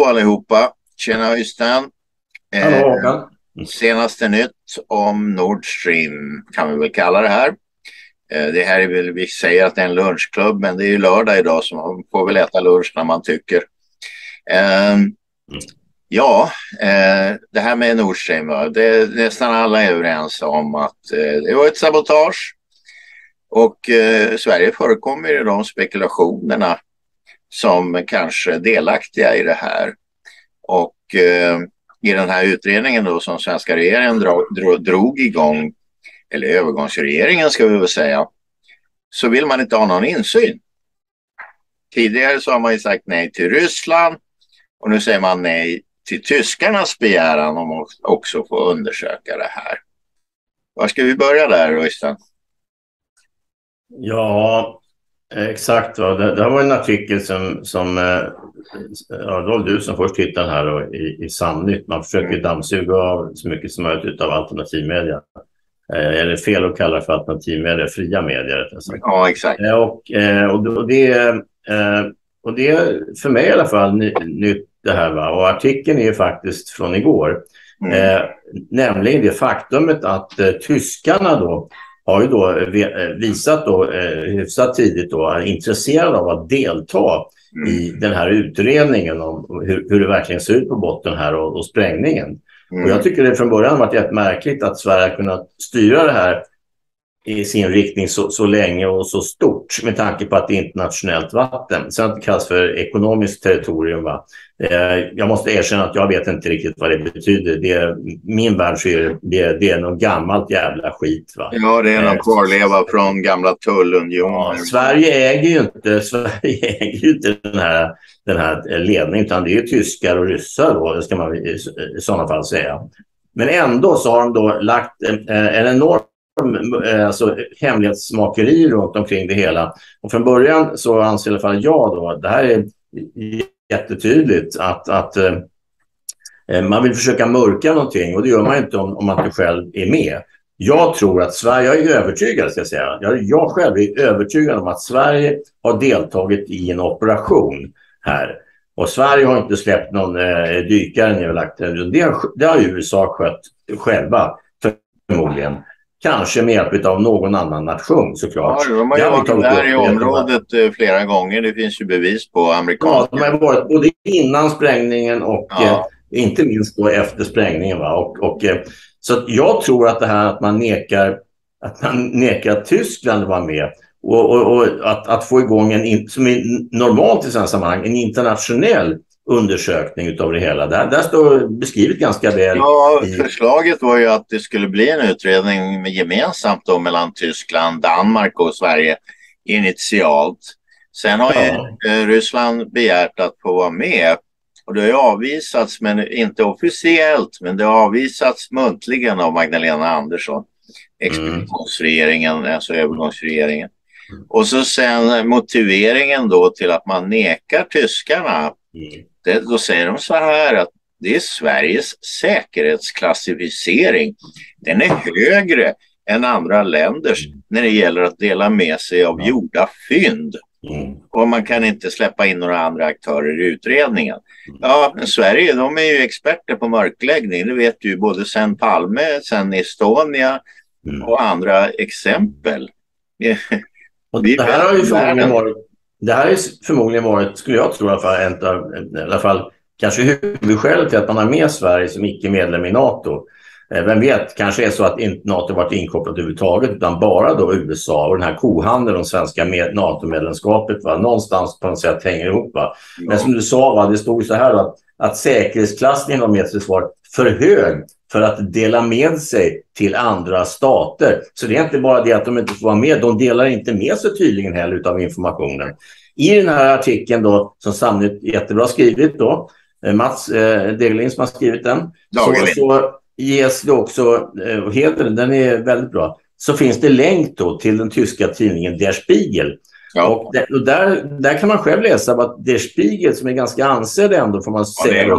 allihopa. Tjena Östen. Hallå Håkan. Senaste nytt om Nord Stream kan vi väl kalla det här. Det här är väl, vi säger att det är en lunchklubb, men det är ju lördag idag så man får väl äta lunch när man tycker. Det här med Nord Stream, nästan alla är överens om att det var ett sabotage. Och Sverige förekommer i de spekulationerna som kanske delaktiga i det här. Och i den här utredningen då som svenska regeringen drog igång, eller övergångsregeringen ska vi väl säga, så vill man inte ha någon insyn. Tidigare så har man ju sagt nej till Ryssland och nu säger man nej till tyskarnas begäran om att också få undersöka det här. Var ska vi börja där, Östen? Ja, exakt. Det här var en artikel som det var du som först hittade här då, i Samnytt. Man försöker dammsuga av så mycket som möjligt av alternativmedia. Eller fel att kalla det för alternativmedia, fria medier. Ja, exakt. Och det är för mig i alla fall nytt det här. Va? Och artikeln är ju faktiskt från igår. Nämligen det faktumet att tyskarna då har ju då visat då hyfsat tidigt då är intresserade av att delta i den här utredningen om hur det verkligen ser ut på botten här och sprängningen. Och jag tycker det från början varit rätt märkligt att Sverige har kunnat styra det här i sin riktning så länge och så stort med tanke på att det är internationellt vatten. Sen att det kallas för ekonomiskt territorium. Va? Jag måste erkänna att jag vet inte riktigt vad det betyder. Min värld så är det är något gammalt jävla skit. Va? Ja, det är någon kvarleva från gamla tullunionen. Ja, Sverige äger ju inte den här ledningen, utan det är ju tyskar och ryssar då, ska man i sådana fall säga. Men ändå så har de då lagt en enorm hemlighetsmakeri runt omkring det hela. Och från början så anser i alla fall jag då, det här är jättetydligt att man vill försöka mörka någonting, och det gör man inte om man inte själv är med. Jag tror att Sverige, jag är övertygad ska jag säga, jag själv är övertygad om att Sverige har deltagit i en operation här. Och Sverige har inte släppt någon dykare nedlagt. Det har USA skött själva förmodligen. Kanske med hjälp av någon annan nation såklart. Ja, de har ju varit där i området flera gånger. Det finns ju bevis på amerikanska. Ja, de har varit både innan sprängningen och inte minst då efter sprängningen. Va? Så jag tror att det här att man nekar Tyskland att vara med och att få igång som är normalt i sådana sammanhang, en internationell undersökning utav det hela. Där står beskrivet ganska väl. Ja, förslaget var ju att det skulle bli en utredning gemensamt då mellan Tyskland, Danmark och Sverige initialt. Sen har ju Ryssland begärt att få vara med. Och det har ju avvisats, men inte officiellt, men det har avvisats muntligen av Magdalena Andersson, expeditionsregeringen, alltså övergångsregeringen. Och så sen motiveringen då till att man nekar tyskarna, då säger de så här att det är Sveriges säkerhetsklassificering. Den är högre än andra länders när det gäller att dela med sig av gjorda fynd. Och man kan inte släppa in några andra aktörer i utredningen. Ja, men Sverige, de är ju experter på mörkläggning. Det vet du ju, både sen Palme, sen Estonia och andra exempel. Och det här har ju förmodligen varit, skulle jag tro i alla fall kanske huvudskälet till att man har med Sverige som icke-medlem i NATO. Vem vet, kanske är så att inte NATO varit inkopplat överhuvudtaget, utan bara då USA och den här kohandeln om svenska NATO-medlemskapet någonstans på något sätt hänger ihop. Va? Men som du sa, det stod så här att säkerhetsklassningen av metriskt var för hög för att dela med sig till andra stater. Så det är inte bara det att de inte får vara med, de delar inte med sig tydligen heller utav informationen. I den här artikeln då, som Samnytt jättebra skrivit då, Mats Degelin som har skrivit den, så ges det också, den är väldigt bra, så finns det länk då till den tyska tidningen Der Spiegel. Ja. Och där kan man själv läsa att Der Spiegel, som är ganska ansedd ändå får man säga,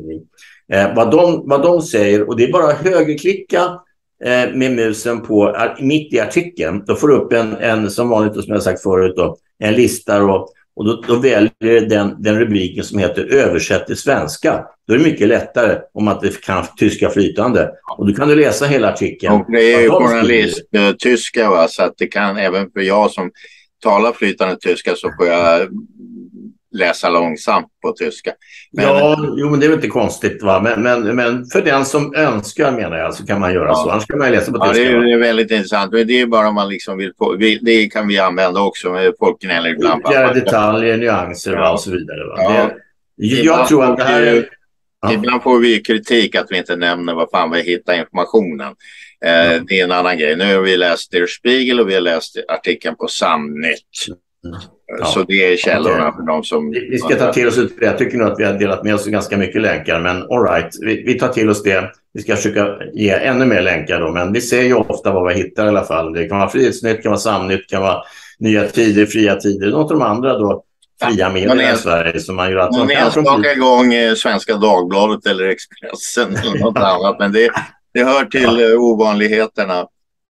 vad de säger, och det är bara att högerklicka med musen mitt i artikeln, då får du upp en som vanligt, som jag sagt förut då, en lista Och då väljer den rubriken som heter översätt till svenska. Då är det mycket lättare om att det kan tyska flytande. Och då kan du läsa hela artikeln. Och det är ju journalist tyska, va? Så att det kan även för jag som talar flytande tyska så får jag läsa långsamt på tyska. Men, men det är väl inte konstigt, va? Men för den som önskar, menar jag, så kan man göra så. Annars kan man läsa på tyska. Det är väldigt intressant. Men det är bara om man liksom vill få, det kan vi använda också med folk gnäller ibland. Detaljer, nyanser, va? Och så vidare. Va? Jag tror att det här är... Ibland får vi kritik att vi inte nämner vad fan vi hittar informationen. Det är en annan grej. Nu har vi läst Der Spiegel och vi har läst artikeln på Samnytt. Så det är källorna för de som... Vi ska ta till oss det. Jag tycker nog att vi har delat med oss ganska mycket länkar, men all right, vi tar till oss det. Vi ska försöka ge ännu mer länkar då, men vi ser ju ofta vad vi hittar i alla fall. Det kan vara Frihetsnytt, det kan vara Samnytt, det kan vara Nya Tider, Fria Tider. Något av de andra då fria medier i Sverige som man gör att man enstaka gång Svenska Dagbladet eller Expressen eller något annat, men det hör till ovanligheterna.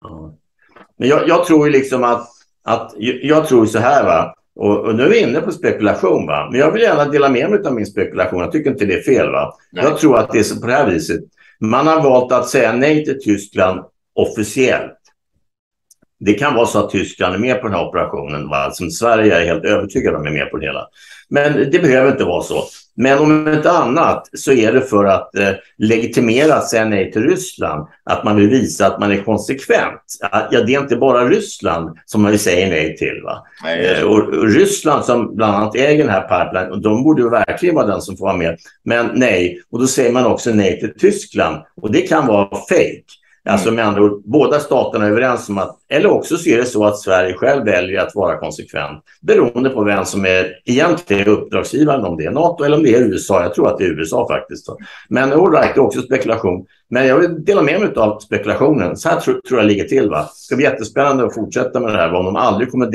Men jag tror ju liksom att jag tror så här, va, och nu är vi inne på spekulation, va, men jag vill gärna dela med mig av min spekulation. Jag tycker inte det är fel, va. Nej. Jag tror att det är så på det här viset. Man har valt att säga nej till Tyskland officiellt. Det kan vara så att Tyskland är med på den här operationen, va? Som Sverige är helt övertygad om är med på det hela. Men det behöver inte vara så. Men om inte annat så är det för att legitimera att säga nej till Ryssland. Att man vill visa att man är konsekvent. Det är inte bara Ryssland som man vill säga nej till, va? Nej, och Ryssland som bland annat äger den här pipeline, och de borde ju verkligen vara den som får vara med. Men nej, och då säger man också nej till Tyskland. Och det kan vara fake. Alltså med andra ord, båda staterna är överens om att, eller också så är det så att Sverige själv väljer att vara konsekvent beroende på vem som är egentligen uppdragsgivaren, om det är NATO eller om det är USA. Jag tror att det är USA faktiskt. Men all right, det är också spekulation. Men jag vill dela med mig av spekulationen. Så här tror jag ligger till, va. Det ska bli jättespännande att fortsätta med det här, om de aldrig kommer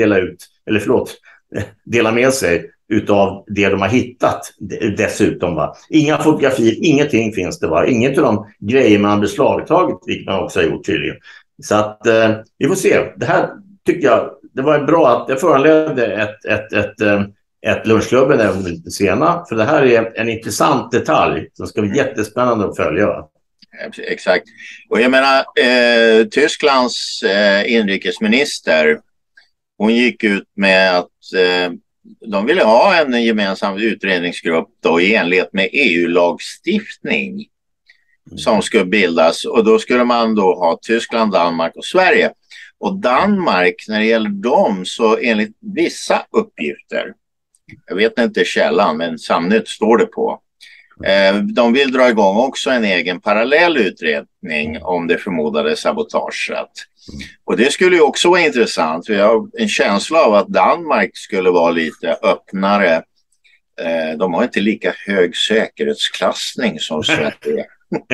dela med sig utav det de har hittat dessutom, va. Inga fotografier, ingenting finns det, va. Inget av de grejer man har beslagtagit, vilket man också har gjort tydligen. Så att vi får se. Det här tycker jag, det var bra att det föranledde ett lunchklubben även lite sena, för det här är en intressant detalj som ska bli jättespännande att följa, va? Exakt. Och jag menar, Tysklands inrikesminister, hon gick ut med att de ville ha en gemensam utredningsgrupp då, i enlighet med EU-lagstiftning som skulle bildas. Och då skulle man då ha Tyskland, Danmark och Sverige. Och Danmark, när det gäller dem, så enligt vissa uppgifter, jag vet inte källan, men Samnytt står det på, de vill dra igång också en egen parallell utredning om det förmodade sabotaget. Och det skulle ju också vara intressant, för jag har en känsla av att Danmark skulle vara lite öppnare. De har inte lika hög säkerhetsklassning som Sverige.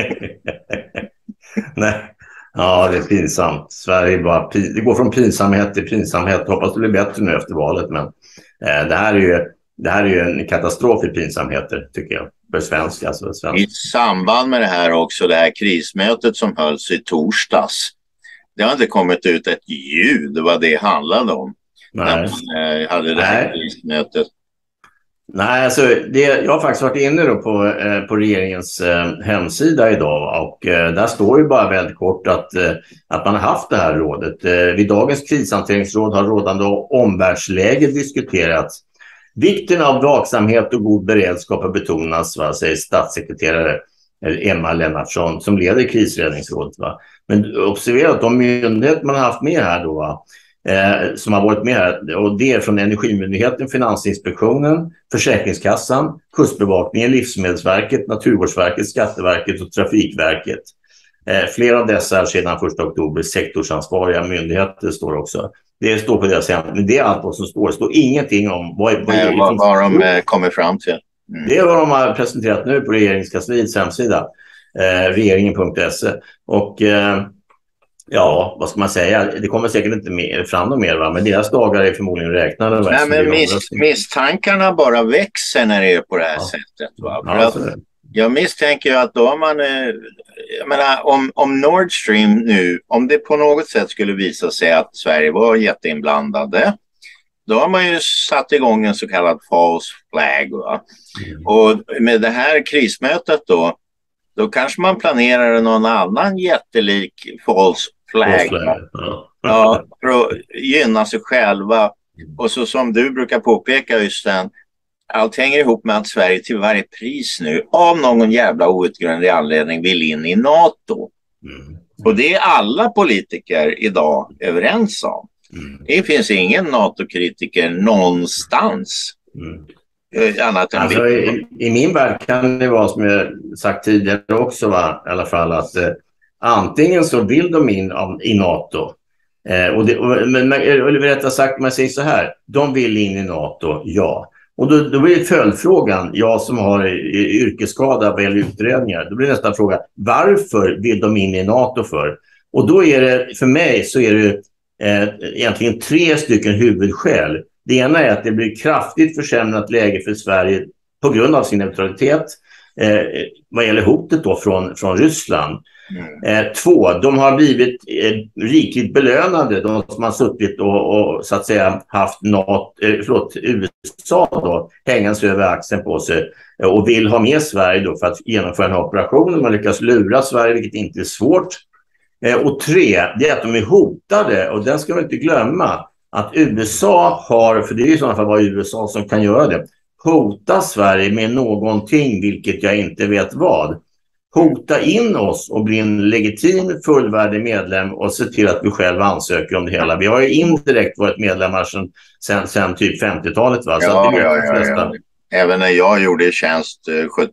Nej. Ja, det är pinsamt. Sverige bara det går från pinsamhet till pinsamhet. Hoppas det blir bättre nu efter valet, men det här är ju en katastrof i pinsamheter, tycker jag. För svenska, alltså svenska. I samband med det här också, det här krismötet som hölls i torsdags, det har inte kommit ut ett ljud vad det handlade om. Nej. När man hade det här krismötet. Nej, alltså jag har faktiskt varit inne då på regeringens hemsida idag, och där står ju bara väldigt kort att man har haft det här rådet. Vid dagens krishanteringsråd har rådande omvärldsläge diskuterats. Vikten av vaksamhet och god beredskap har betonats, säger statssekreterare Emma Lennartsson som leder krisräddningsrådet. Men observera att de myndigheter man har haft med här då, som har varit med här, och det är från Energimyndigheten, Finansinspektionen, Försäkringskassan, Kustbevakningen, Livsmedelsverket, Naturvårdsverket, Skatteverket och Trafikverket. Flera av dessa är sedan 1 oktober sektorsansvariga myndigheter, står också. Det står på deras hemsida, men det är allt vad som står. Det står ingenting om vad de kommer fram till. Mm. Det är vad de har presenterat nu på regeringskansliets hemsida, regeringen.se. Och ja, vad ska man säga? Det kommer säkert inte fram något mer, va? Men deras dagar är förmodligen räknade. Nej, men misstankarna bara växer när det är på det här sättet. Va? Ja, jag misstänker ju att då man, jag menar, om Nord Stream nu, om det på något sätt skulle visa sig att Sverige var jätteinblandade, då har man ju satt igång en så kallad false flag. Va? Och med det här krismötet då kanske man planerar någon annan jättelik false flag. Ja, för att gynna sig själva. Och så som du brukar påpeka, Östen, allt hänger ihop med att Sverige till varje pris nu av någon jävla outgrundlig anledning vill in i NATO. Och det är alla politiker idag överens om. Det finns ingen NATO-kritiker någonstans. Annat än alltså, i min värld kan det vara som jag sagt tidigare också, va? I alla fall att antingen så vill de in i NATO. Men rättare sagt, man säger så här, de vill in i NATO, ja. Och då blir följdfrågan, jag som har yrkesskada vad gäller utredningar, då blir nästa fråga, varför vill de in i NATO för? Och då är det, för mig så är det egentligen 3 stycken huvudskäl. Det ena är att det blir kraftigt försämrat läge för Sverige på grund av sin neutralitet vad gäller hotet då från Ryssland. 2, de har blivit rikligt belönade, de som har suttit och så att säga haft USA då hängandes över axeln på sig och vill ha med Sverige då för att genomföra en operation. Man lyckas lura Sverige, vilket inte är svårt. Och 3, det är att de är hotade, och den ska man inte glömma, att USA har, för det är ju i sådana fall bara USA som kan göra det, hota Sverige med någonting, vilket jag inte vet vad. Hota in oss och bli en legitim fullvärdig medlem och se till att vi själva ansöker om det hela. Vi har ju indirekt varit medlemmar sedan typ 50-talet. Va? Så ja. Även när jag gjorde tjänst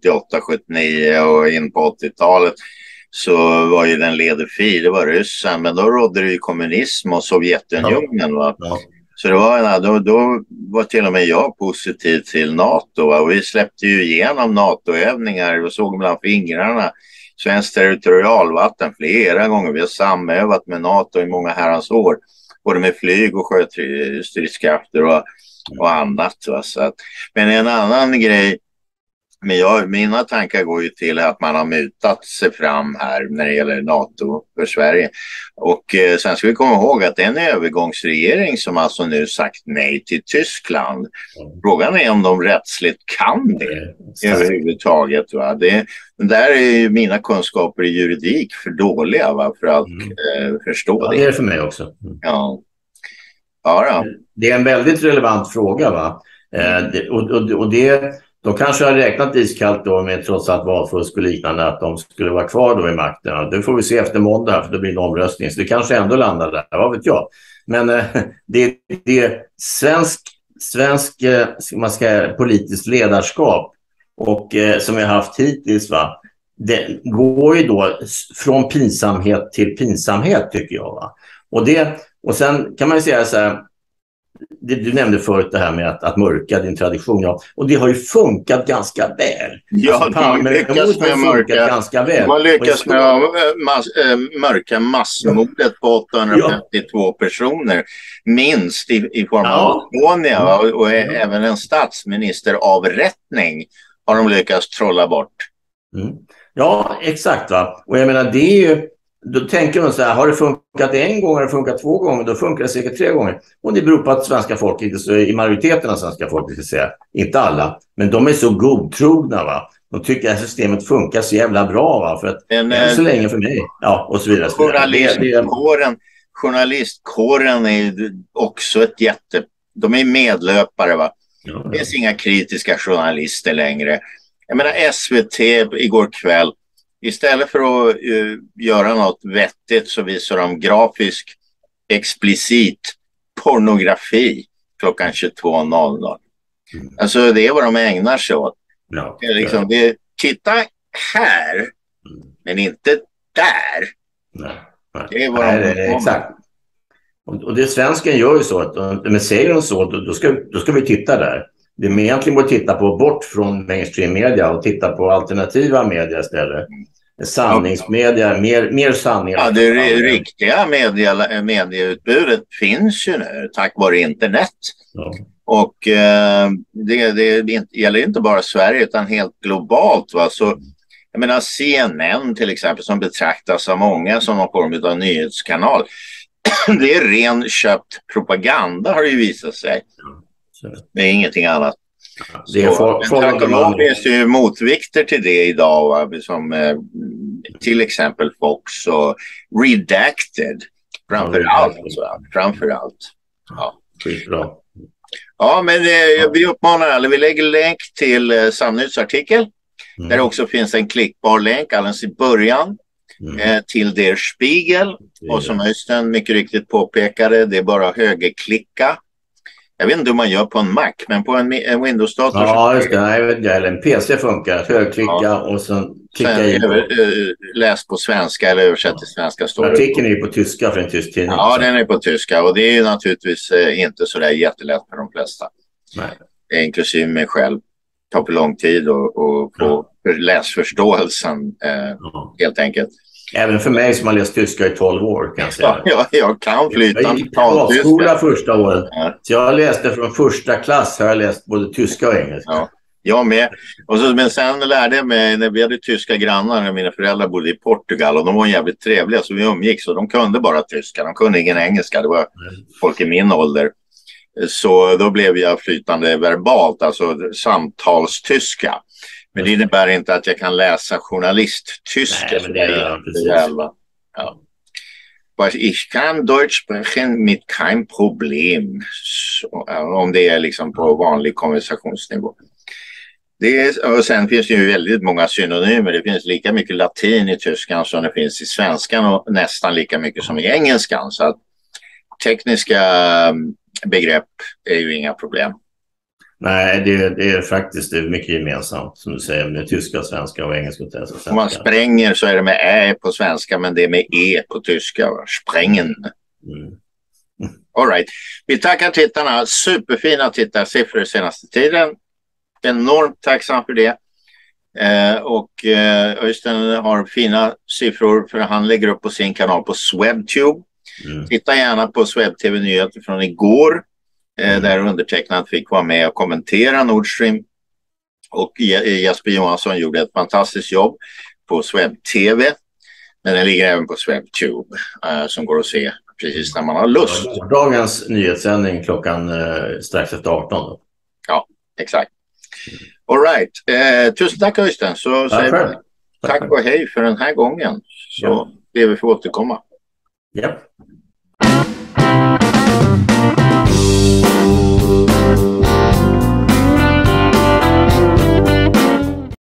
78-79 och in på 80-talet så var ju den ledefri, det var Ryssland, men då rådde det ju kommunism och Sovjetunionen. Va? Ja. Så det var, då var till och med jag positiv till NATO. Va? Och vi släppte ju igenom NATO-övningar och såg bland fingrarna svenskt territorialvatten flera gånger. Vi har samövat med NATO i många herrans år, både med flyg och sjöstridskrafter och annat. Va? Så att, men en annan grej, mina tankar går ju till att man har mutat sig fram här när det gäller NATO för Sverige. Och sen ska vi komma ihåg att det är en övergångsregering som alltså nu sagt nej till Tyskland. Frågan är om de rättsligt kan det överhuvudtaget. Va? Där är ju mina kunskaper i juridik för dåliga, va? För att förstå det. Det är för mig också. Ja, det är en väldigt relevant fråga, va? Och det... De kanske har räknat iskallt då med trots allt valfusk och liknande att de skulle vara kvar då i makten. Det får vi se efter måndag här, för det blir en omröstning. Så det kanske ändå landar där, vad vet jag. Men det är svensk man ska, politiskt ledarskap och som vi har haft hittills, va? Det går ju då från pinsamhet till pinsamhet, tycker jag. Va? Och sen kan man ju säga så här, du nämnde förut det här med att mörka din tradition, ja. Och det har ju funkat ganska väl. Ja, alltså, man lyckas med ganska väl. Man lyckas med att mörka massmordet på 852 personer, minst i form av Estonia, och även en statsministeravrättning har de lyckats trolla bort. Ja, exakt, va. Och jag menar, det är ju, då tänker man så här, har det funkat en gång, har det funkat 2 gånger, då funkar det säkert 3 gånger. Och det beror på att svenska folket, i majoriteten av svenska folket, ska säga, inte alla, men de är så godtrogna, va. De tycker att systemet funkar så jävla bra, va, för att så länge för mig. Ja, och så vidare. Journalistkåren är också ett de är medlöpare, va. Det finns inga kritiska journalister längre. Jag menar, SVT igår kväll, istället för att göra något vettigt så visar de grafisk, explicit pornografi klockan 22.00. Alltså det är vad de ägnar sig åt. Det är liksom, titta här, men inte där. Det är vad exakt. Och det svensken gör ju så att, men säger de så, då ska vi titta där. Det är egentligen borde titta på bort från mainstream media och titta på alternativa media istället. Sanningsmedia, mer sanningar. Ja, det riktiga medieutbudet finns ju nu tack vare internet. Ja. Och det gäller inte bara Sverige utan helt globalt. Va? Så, jag menar CNN till exempel, som betraktas av många som någon form av nyhetskanal. det är ren köpt propaganda har det ju visat sig. Det är ingenting annat. Det är finns ju motvikter till det idag, va? Som till exempel Fox och Redacted framför allt. Ja. Skitbra. Ja, men vi uppmanar alla, vi lägger länk till Samnytts artikel. Där det också finns en klickbar länk alldeles i början till Der Spiegel. Och som Öystein mycket riktigt påpekade, det är bara högerklicka. Jag vet inte hur man gör på en Mac, men på en Windows-dator... Ja, just det. Nej, eller en PC funkar. Högerklicka och sen klicka in. Läs på svenska eller översätt till svenska. Artikeln är ju på tyska för en tysk tidning. Ja, den är på tyska och det är ju naturligtvis inte så där jättelätt för de flesta. Nej. Inklusive mig själv. Det tar för lång tid och få läsförståelsen helt enkelt. Även för mig som har läst tyska i 12 år kan jag säga. Ja, jag kan flytande taltyska första året. Ja. Så jag läste från första klass, har jag läst både tyska och engelska. Ja, jag med. Men sen lärde jag mig, när vi hade tyska grannar när mina föräldrar bodde i Portugal och de var jävligt trevliga så vi umgicks och de kunde bara tyska, de kunde ingen engelska, det var folk i min ålder. Så då blev jag flytande verbalt, alltså samtalstyska. Men det innebär inte att jag kan läsa journalisttyska. Nej, men det är precis. Ja. Ich kann Deutsch sprechen mit kein Problem. Så, om det är liksom på vanlig konversationsnivå. Och sen finns det ju väldigt många synonymer. Det finns lika mycket latin i tyskan som det finns i svenskan och nästan lika mycket som i engelskan. Så att tekniska begrepp är ju inga problem. Nej, det är faktiskt mycket gemensamt som du säger med tyska, svenska och engelska. Om man spränger så är det med ä på svenska men det är med e på tyska. Sprängen. All right. Vi tackar tittarna. Superfina tittarsiffror senaste tiden. Enormt tacksam för det. Och Öystein har fina siffror för han lägger upp på sin kanal på Swebtube. Titta gärna på Sweb-TV-nyheter från igår. Där undertecknad fick vara med och kommentera Nord Stream. Och Jesper Johansson gjorde ett fantastiskt jobb på Sweb-TV. Men den ligger även på Swebtube som går att se precis när man har lust. Dagens nyhetssändning klockan strax efter 18. Då. Ja, exakt. All right. Tusen tack Öystein. Så säger tack och hej för den här gången. Så ber vi få återkomma. Japp.